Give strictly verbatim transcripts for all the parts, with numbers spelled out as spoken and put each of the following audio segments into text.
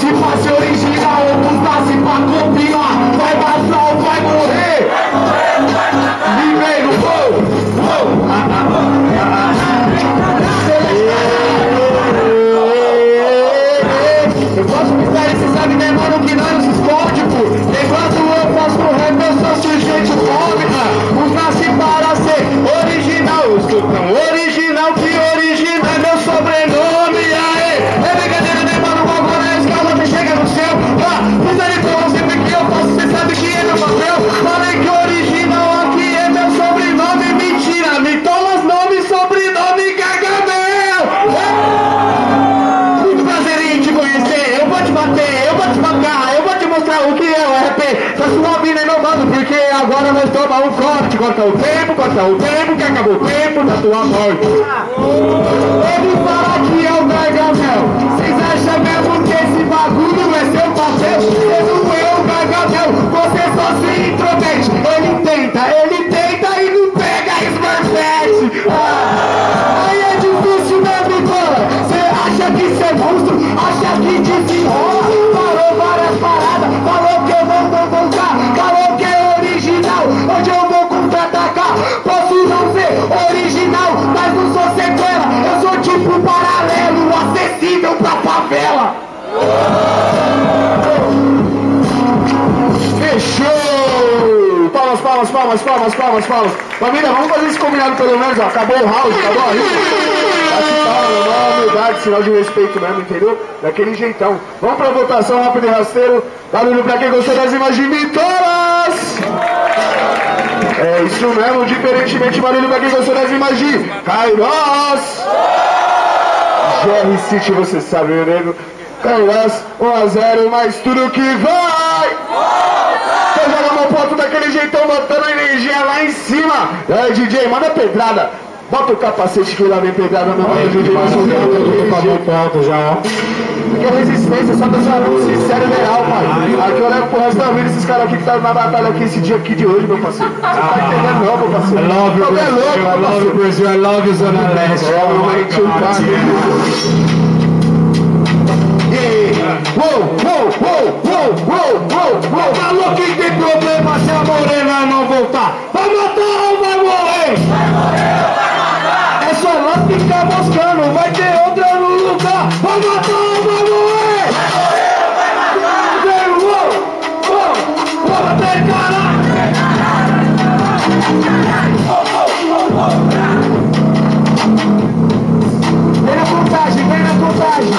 Se faz original, outros nascem pra copiar. Vai vazar ou vai morrer? E vem no gol. Eu posso pisar e cê sabe, né, mano, que nós se esconde, pô. Enquanto eu faço rap, eu sou sujeito fome. Os nasci para ser original. Eu sou tão original que original é meu sobrenome. Aê, é brincadeira, né, mano? Agora é a escala que chega no céu. Ah, pisa de boa, sempre que eu faço, cê sabe que é meu papel. Falei que original aqui é meu sobrenome. Mentira, me tomas nome, sobrenome, Gargamel. Muito prazer em te conhecer. Eu vou te bater, eu vou te bancar, eu vou te mostrar o que é o R P. Tá suave, né, meu mano? Porque agora nós tomamos um corte. Corta o tempo, corta o tempo, que acabou o tempo da tua morte. Ele fala que é o Gargamel. Vocês acham mesmo que esse bagulho é seu papel? Você não é o Gargamel, você só se intromete. Ele tenta, ele tenta e não pega a Smurfette. Ah, aí é difícil, né, Vitor? Você acha que cê é monstro? Acha que desenrola? Falou várias paradas, falou que eu não vou voltar, falou que é original, onde eu vou contra-atacar. Posso não ser original, mas não sou sequela. Eu sou tipo paralelo, acessível pra favela. Fechou! Palmas, palmas, palmas, palmas, palmas, palmas. Família, vamos fazer esse combinado pelo menos, ó. Acabou o round, acabou a rima. Aqui tá uma humildade, sinal de respeito mesmo, entendeu? Daquele jeitão. Vamos pra votação rápido e rasteiro. Barulho pra quem gostou das imagens de Mitolas! É isso mesmo, diferentemente, barulho pra quem gostou das imagens de Kairos! G R City, você sabe, meu nego. Kairos, um a zero, mas tudo que vai! Então joga meu ponto daquele jeitão, botando a energia lá em cima. Aí, D J, manda pedrada. Bota o capacete que lá vem pedrada, meu mano. D J, vai subir o ponto já, ó. Aqui é resistência, só deixando sincero e real, pai. Aqui eu levo pro resto da vida esses caras aqui que tá na batalha aqui esse dia aqui de hoje, meu parceiro. Você tá entendendo não, meu parceiro? I love you, Brasil, I love you, Brasil, I love you, Zona Leste. Uou, uou, uou, uou, uou, uou, uou. Falou que tem problema se a morena não voltar. Vai matar ou vai morrer? Vai morrer ou vai matar? É só nós ficar moscando, vai ter outra no lugar. Vai matar ou vai morrer? Vai morrer ou vai matar? Vem, uou, uou, uou, até caralho. Vem na contagem, vem na contagem.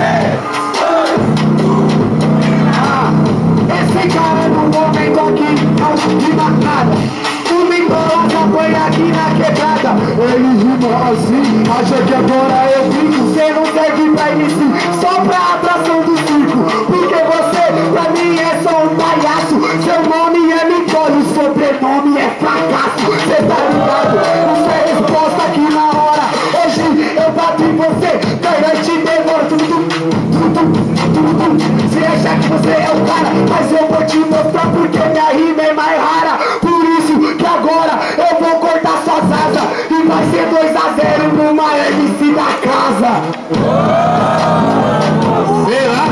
Esse cara no momento aqui não rima nada. O Mitolas apanha aqui na quebrada. Ele rima assim, acha que agora eu fico. Cê não serve pra M C, só pra atração do circo. Porque você, pra mim, é só um palhaço. Seu nome é Mitolas, sobrenome é fracasso. Cê tá ligado? Não é resposta aqui na hora. Hoje eu bato em você, daí te demoro tudo. Você acha que você é o cara, mas eu vou te mostrar porque minha rima é mais rara. Por isso que agora eu vou cortar suas asas e vai ser dois a zero numa M C da casa. Será?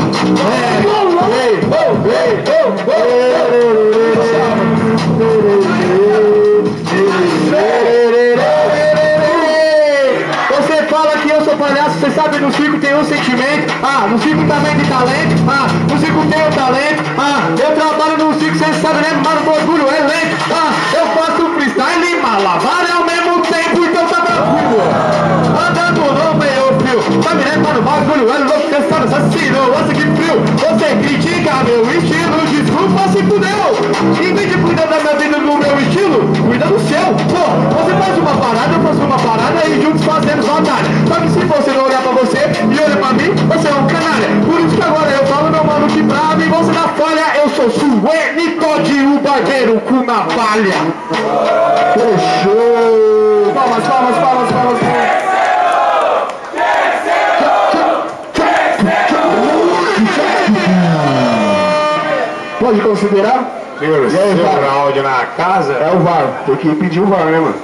Você fala que eu sou palhaço, você sabe, no circo tem um sentimento. Ah, no circo também tem talento. Ah, no circo tem o talento. Ah, eu trabalho no circo, você sabe, né? Mas o orgulho é lento. Ah, eu faço freestyle e malabar ao mesmo tempo, então tá tranquilo. Andando no meio frio, sabe, né? Mano, o bagulho é louco, você sabe, assassino, nossa que frio. Você critica meu estilo, desculpa se fudeu. Em vez de cuidar da minha vida no meu estilo, cuida do seu. Pô, você faz uma parada, eu faço uma parada e juntos fazemos batalha. Só que se você não olhar pra você e olhar pra mim, você é um canalha. Por isso que agora eu falo, meu mano, que pra mim você na falha. Eu sou Suene Todd, o barbeiro com na palha. Fechou! Palmas, palmas, palmas, palmas, palmas. Pode considerar? Senhor, seu round na casa? É o V A R, tem que pedir o V A R, né, mano?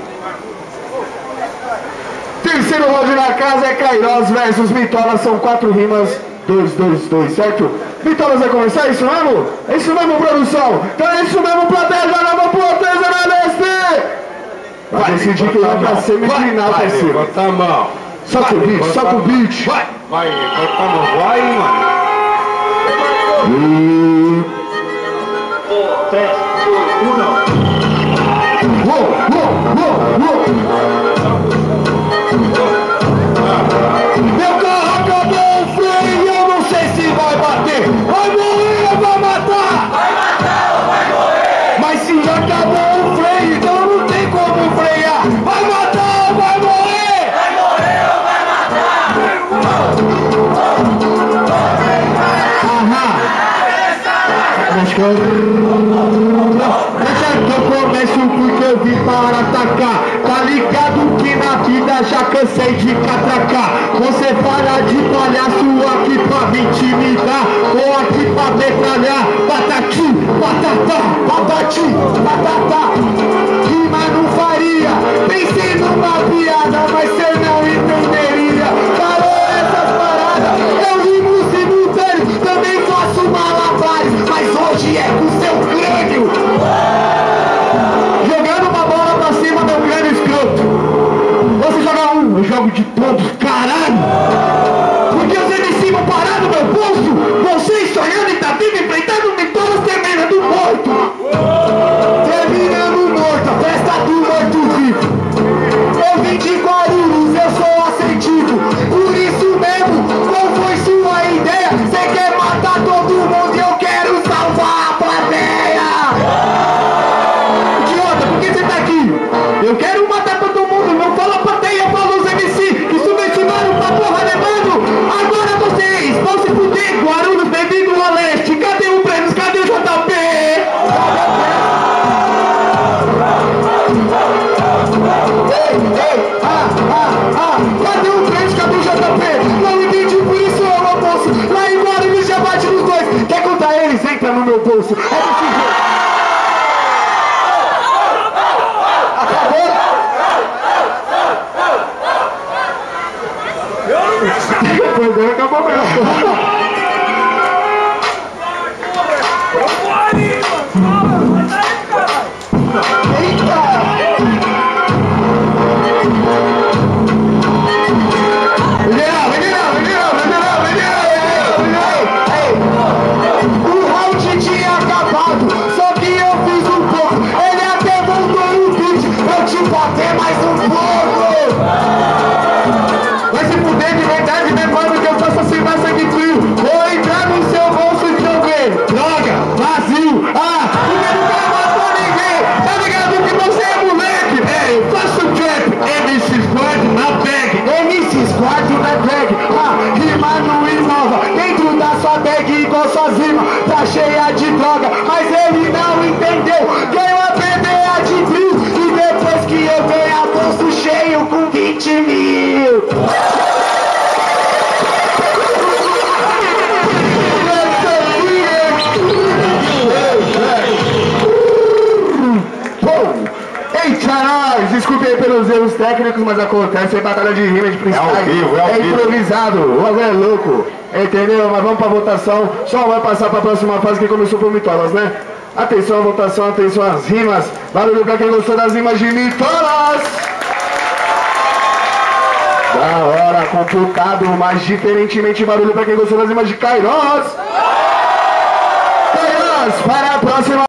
Terceiro round na casa é Kairos versus Mitolas, são quatro rimas. dois, dois, dois, certo? Vitórias vai começar, é isso mesmo? É isso mesmo, produção? Então é isso mesmo, plateia, joga a mão pro outro, Leste! Vai decidir quem vai pra semifinal, parceiro. Bota a mão. Solta o beat, solta o beat. Vai, vai, bota a mão, vai, mano. E... três, dois, um. Uou, uou, uou, uou. Meu carro acabou o freio e eu não sei se vai bater. Vai morrer ou vai matar? Vai matar ou vai morrer? Mas se acabou o freio, então não tem como frear. Vai matar ou vai morrer? Vai morrer ou vai matar? Aham. Acho que eu... Deixa que eu começo porque eu vim para atacar. Tá ligado que na vida já cansei de catracar. Você para de palhaço aqui pra me intimidar, ou aqui pra metralhar. Patati, patata, patati, patata. Rima não faria. Pensei numa piada, mas cê não entenderia. Falou essas paradas, eu rimo simultâneo. Também faço malabares, mas hoje é com seu crânio. Jogando uma bola pra cima, meu crânio escroto. Você joga um, eu jogo de todos, caralho. Porque os M C vão parar no meu bolso. Vocês sonhando e tá vivo, enfrentando me todos terminando morto. Terminando morto, a festa do morto-vivo. Eu vim de Guarulhos, eu sou assertivo. Por isso mesmo, qual foi sua ideia? Você quer matar todo mundo e eu quero salvar a plateia. Idiota, por que você tá aqui? Eu quero matar todo mundo, não fala plateia, fala os M C que subestimaram pra porra levando. Agora vocês vão se fuder, Guarulhos, bem-vindo ao Leste. Cadê o Prêmio? Cadê o J P? Ei, ei, ah, ah, ah, cadê o Prêmio? Cadê o J P? Não entendi, por isso eu não posso. Lá em Guarulhos já bate nos dois. Quer contar eles? Entra no meu bolso. É desse jeito. Pois é, acabou mesmo. Sozinho, tá cheia de droga, mas ele não entendeu. Ganhou a P D A de frio e depois que eu ganhar bolso cheio com vinte mil. Eita, nós! Desculpe aí pelos erros técnicos, mas acontece, é batalha de rima de freestyle. É ao vivo, é ao é vivo. improvisado, o bagulho é louco. Entendeu? Mas vamos pra votação. Só vai passar pra próxima fase que começou por Mitolas, né? Atenção à votação, atenção às rimas. Barulho pra quem gostou das rimas de Mitolas. Da hora, complicado, mas diferentemente barulho pra quem gostou das rimas de Kairos. Kairos, para a próxima.